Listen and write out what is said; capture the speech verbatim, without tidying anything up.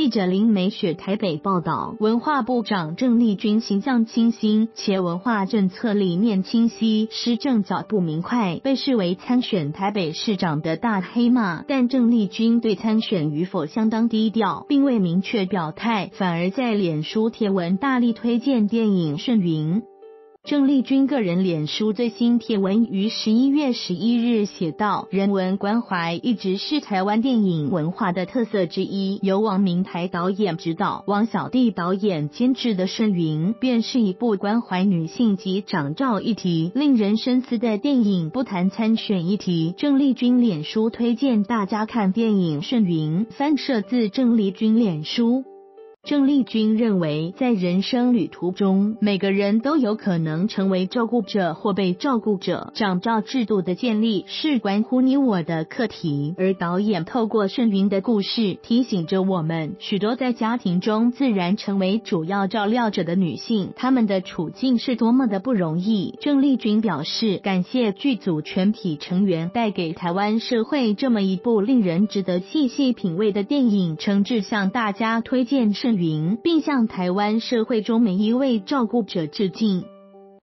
记者林美雪台北报道，文化部长郑丽君形象清新，且文化政策理念清晰，施政脚步明快，被视为参选台北市长的大黑马。但郑丽君对参选与否相当低调，并未明确表态，反而在脸书贴文大力推荐电影《顺云》。郑丽君个人脸书最新贴文于十一月十一日写道：人文关怀一直是台湾电影文化的特色之一，由王明台导演执导，王小弟导演监制的《顺云》便是一部关怀女性及长照议题、令人深思的电影。不谈参选议题，郑丽君脸书推荐大家看电影《顺云》，翻摄自郑丽君脸书。郑丽君认为，在人生旅途中，每个人都有可能成为照顾者或被照顾者。长照制度的建立是关乎你我的课题，而导演透过顺云的故事，提醒着我们，许多在家庭中自然成为主要照料者的女性，她们的处境是多么的不容易。郑丽君表示，感谢剧组全体成员带给台湾社会这么一部令人值得细细品味的电影，诚挚向大家推荐顺云，并向台湾社会中每一位照顾者致敬。